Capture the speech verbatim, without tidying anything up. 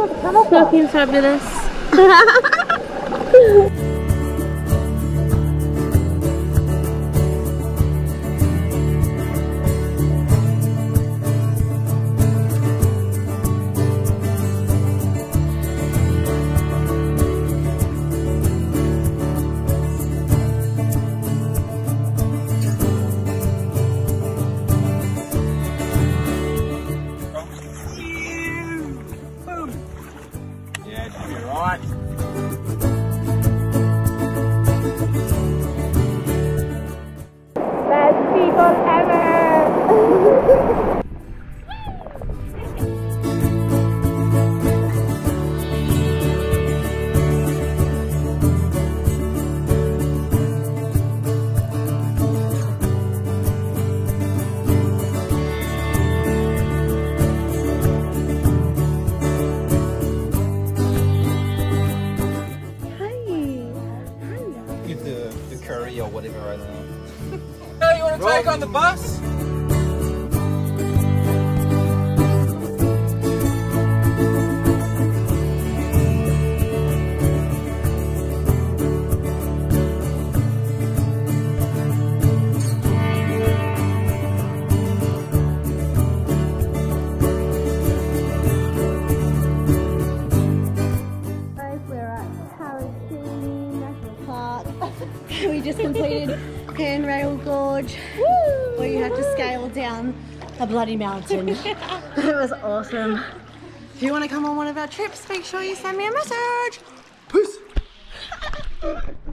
Looking fabulous. Or whatever right now. Oh, you want to take on the bus? We just completed Handrail Gorge, Woo! Where you had to scale down a bloody mountain. It was awesome. If you want to come on one of our trips, make sure you send me a message. Peace.